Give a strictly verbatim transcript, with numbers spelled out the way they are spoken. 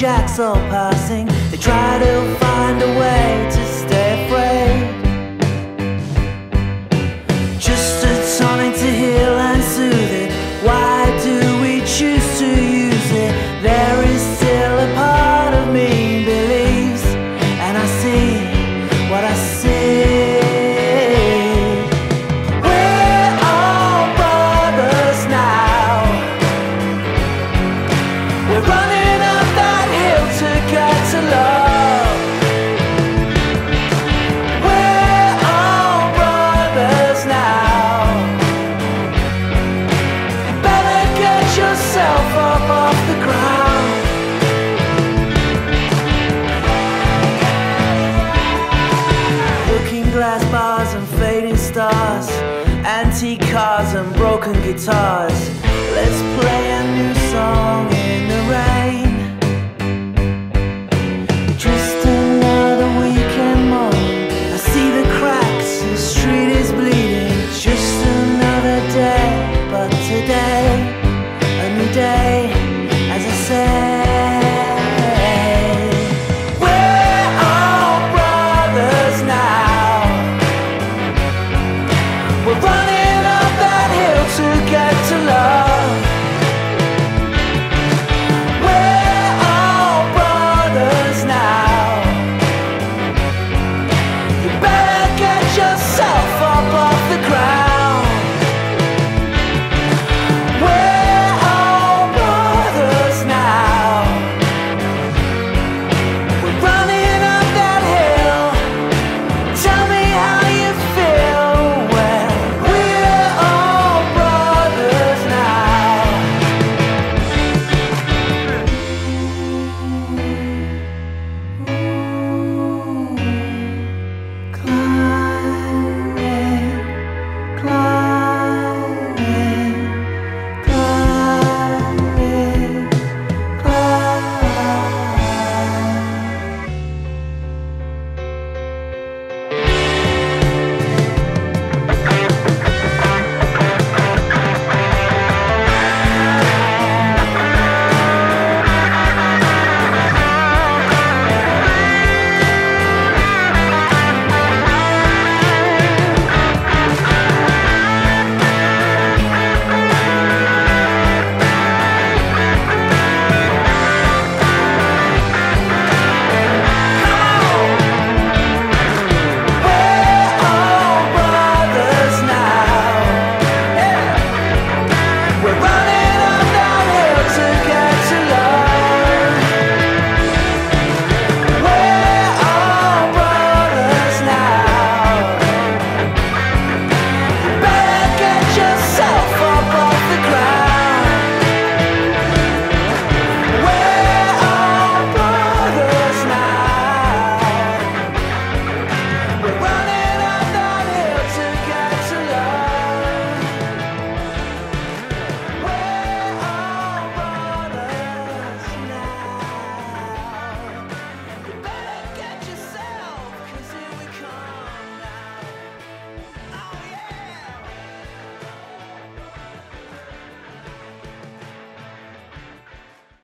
jacks all passing. They try to find a way to stay afraid. Just a tonic to heal and soothe it. Why do we choose to use it? There is still a part of me believes, and I see what I see. We're all brothers now. We're running up that hill to get to love. We're all brothers now. You better get yourself up off the ground. Looking glass bars and fading stars, antique cars and broken guitars.